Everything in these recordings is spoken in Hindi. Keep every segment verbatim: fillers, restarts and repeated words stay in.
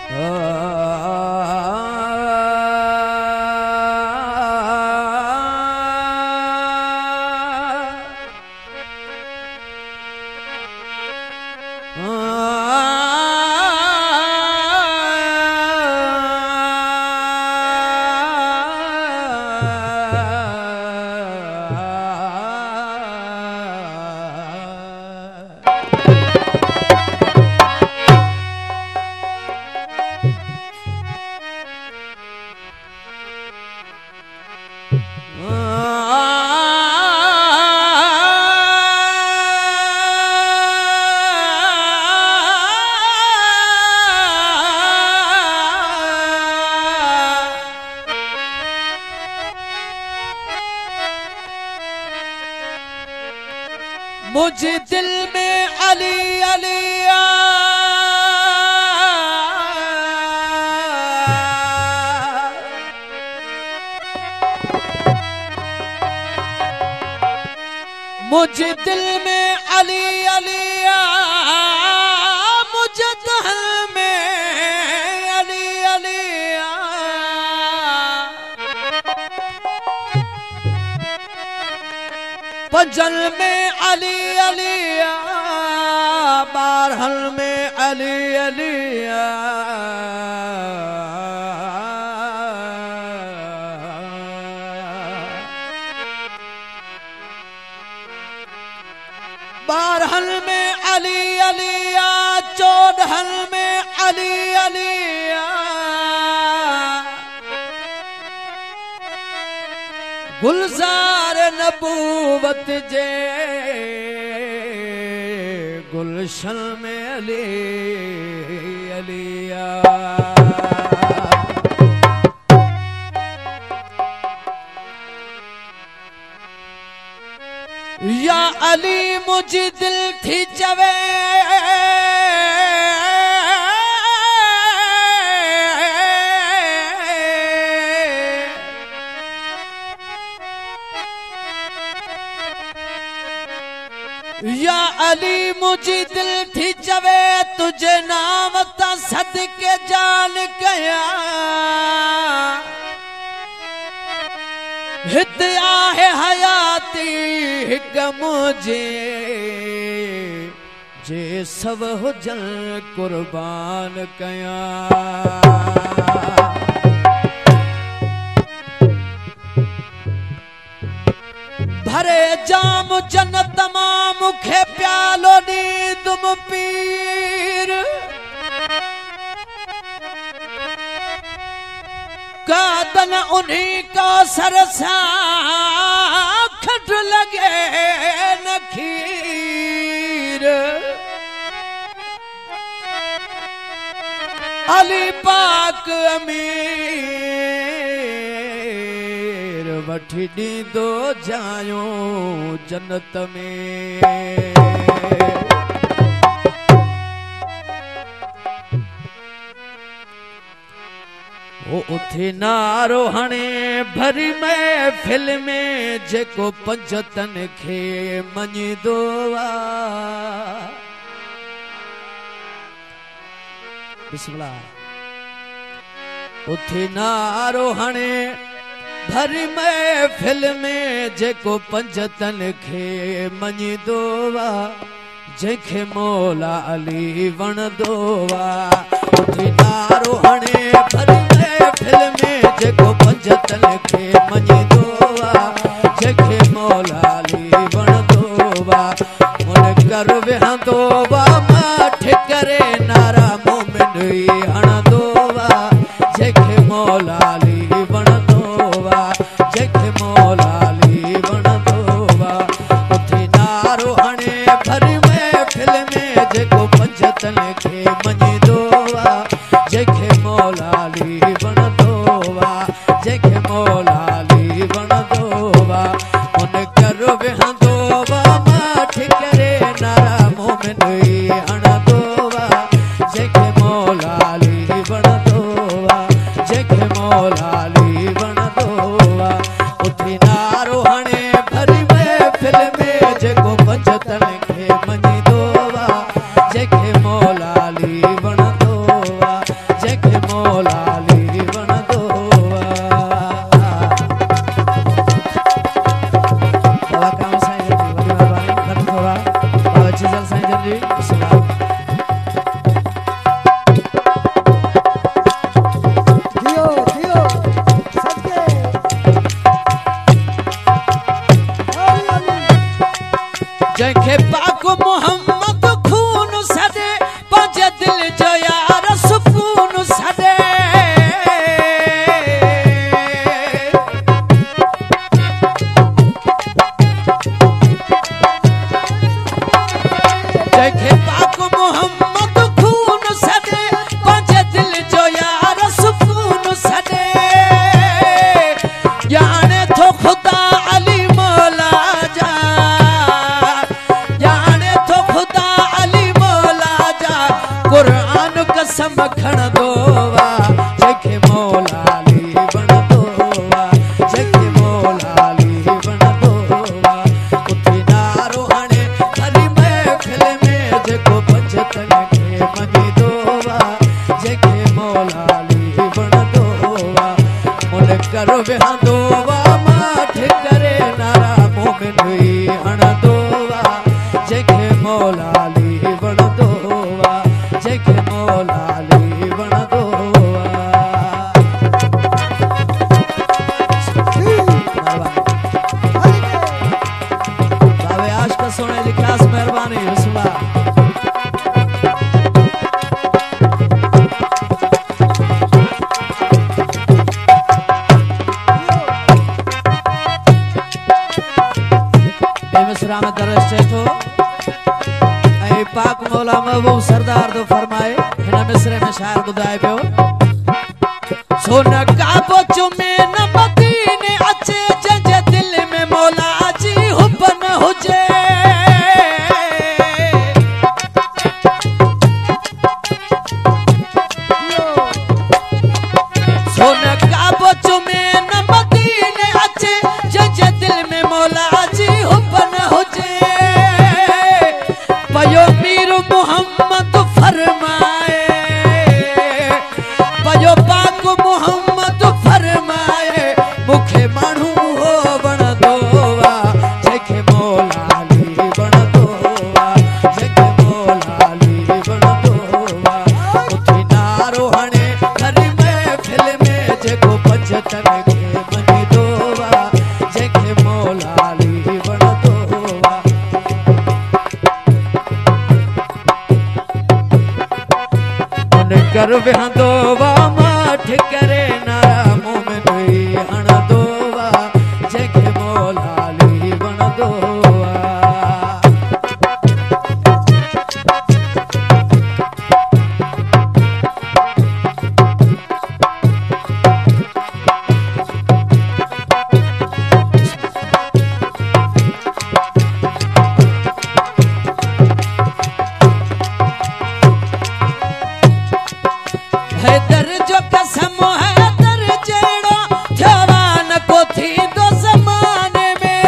मुझे दिल में अली अलिया मुझे दिल में अली अलिया मुझे दिल में अली अलिया पंजल में अली अलिया बारहल में अली अलिया बारहल में अली अलिया चौदहल में अली अलिया गुलजार नबूवत जे गुलशन में अली अलिया या अली मुझे दिल थी चवे या अली मुझे दिल थी चवे तुझे नाम ता सदके जान कया हित आहे हयाती हिक मुझे जे सब हुजन कुर्बान कया भरे जाम जन्नत मां मुखे प्यालो नी तुम पीर कादन उन्हीं का सरसा खट लगे नखीर अली पाक अमीर वठी दीदो जायो जन्नत में ओ उथे नारो हणे भरी महफिल में जेको पंजतन खे मञीदो आ बिस्मिल्लाह उथे नारो हणे भरी महफिल में जेको पंजतन खे मञीदो आ जेके मोला अली वणदो आ उथे नारो हणे भरी महफिल में जेको पंजतन खे मञीदो आ जेके मोला अली वणदो आ मुन कर वेहंदो आ माठ करे नारा मोमिन ई हणदो आ जेके मोला अली वणदो आ जेके मोला अली वणदो आ उथे नारो हणे भरी महफिल में जेको पंजतन खे मञीदो आ जेके मोला अली वणदो आ जेके मोला अली वणदो आ उन कर वेहंदो आ माठ करे नारा मोमिन ई हणदो आ जेके मोला अली वणदो आ जेके मोला अली वणदो आ उथे नारो हणे भरी महफिल में जेको पंजतन खे मञीदो आ जेके मोला अली वणदो आ जेके कुरान कसम खणंदो वा जंहिंखे मौला अली वणंदो वा जंहिंखे मौला अली वणंदो वा उथी नारो हणे हरी महफ़िल में जेको पंजतन खे मञींदो वा जंहिंखे मौला अली वणंदो वा मुनकर विहंदो वा माठ करे नारा मोमिन हुई हणंदो वा जंहिंखे मौला अली वणंदो वा जंहिंखे मौला अली वणंदो वा बाबे आशिक़ सोणे लिखियास महिरबानी हुस्ना बेमिसरा में दर्ज चे थो ऐं पाक मौला महबूब सरदार तो फरमाए हिन मिसरे में शायर ॿुधाए पियो सोन काबो चुमे न मदीने अचे जंहिंजे दिल में मौला जी हुब न हुजे सोन काबो चुमे न मदीने अचे जंहिंजे दिल में मौला जी हुब न हुजे पयो मीर मोहम्मद फरमाए पयो पाक मोहम्मद फरमाए मूंखे माण्हू हो वणंदो वा जंहिंखे मौला अली वणंदो वा जंहिंखे मौला अली वणंदो वा उथी नारो हणे हरी महफ़िल में जेको पंजतन खे मञींदो वा जंहिंखे मौला अली वणंदो वा मुनकर विहंदो वा माठ करे नारा मोमिन हुई हणंदो वा जंहिंखे मौला अली वणंदो वा हैदर जो कसम हैदर जहिड़ो जवान को थींदो ज़माने में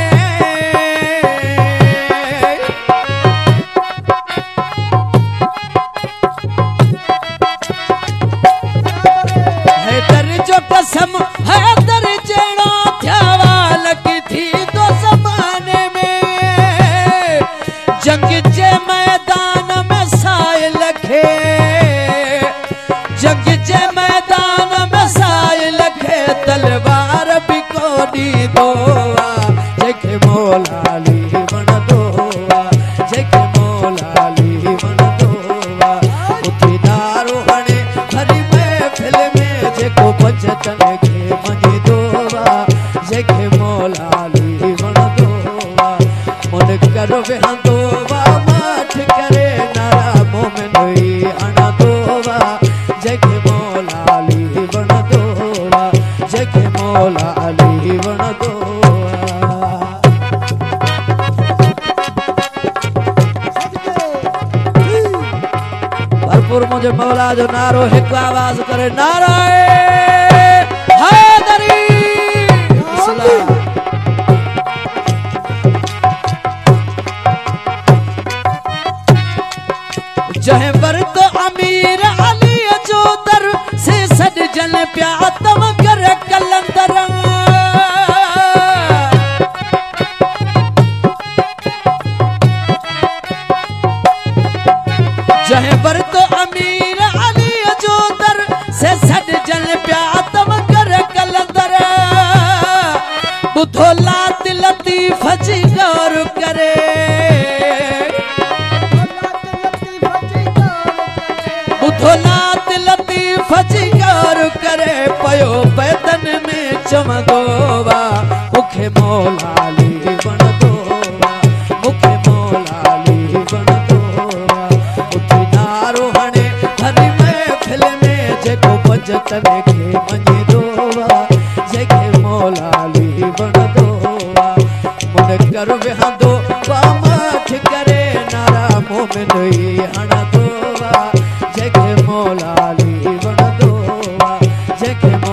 हैदर जो कसम हैदर जहिड़ो जवान की थींदो ज़माने में जंग जे मैदान में साइल खे जंग जे मैदान में साइल खे तलवार भी को ॾींदो वा जंहिंखे मौला अली वणंदो वा जंहिंखे मौला अली वणंदो वा उथी नारो हणे हरी महफ़िल में जेको पंजतन खे मञींदो वा जंहिंखे मौला अली वणंदो वा मुनकर विहंदो वा माठ करे नारा मोमिन हुई हणंदो वा जंहिंखे मौला अली वणंदो वा जंहिंखे मौला अली वणंदो वा भरपूर मुंहिंजे मौला जो नारो हिकु आवाज़ करे नाराए हैदरी इस्लाम जंहिं वरत अमीर अली जो दर से सॾजन पिया तम कर कलंदर जंहिं वरत अमीर अली जो दर से सॾजन पिया तम कर कलंदर ॿुधो लात लतीफ़ जी गौर करे लात लतीफ़ जी गौर करे पयो बैदन में चमंदो वा मूंखे मौला अली वणंदो वा मूंखे मौला अली वणंदो वा उथी नारो हणे हरी महफ़िल में जेको पंजतन खे मञींदो वा जंहिंखे मौला अली वणंदो वा मुनकर विहंदो वा माठ करे नारा मोमिन हुई हणंदो वा जंहिंखे